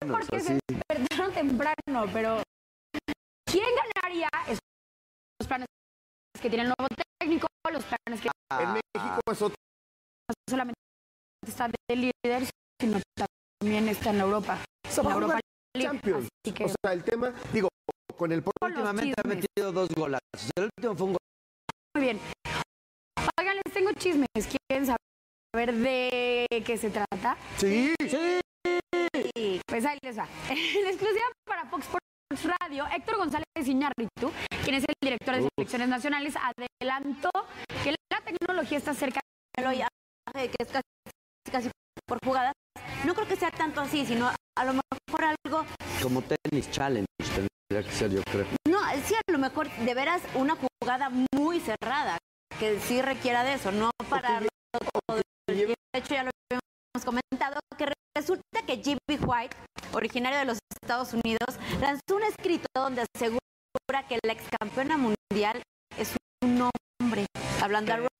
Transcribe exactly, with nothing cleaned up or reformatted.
porque así. se despertaron temprano, pero ¿quién ganaría? Esos los planes que tiene el nuevo técnico, los planes que Ah, en México es otro. no solamente está de líder, sino también está en Europa. Se va en a Europa jugar League, Champions. así que O sea, el tema, digo, con el... con los últimamente ha chismes. metido dos golazos. El último fue un gol. Muy bien. Oigan, les tengo chismes. ¿Quieren saber de qué se trata? Sí, sí. Pues ahí les va. En exclusiva para Fox Sports Radio, Héctor González Iñárritu, quien es el director de selecciones nacionales, adelantó que la tecnología está cerca que es casi, casi por jugadas. No creo que sea tanto así, sino a lo mejor algo... Como tenis challenge tendría que ser, yo creo. No, sí, a lo mejor de veras una jugada muy cerrada, que sí requiera de eso, no para... Okay. Todo. De hecho, ya lo hemos comentado, que resulta que Jimmy White, originario de los Estados Unidos, lanzó un escrito donde asegura que la ex campeona mundial es un hombre, hablando a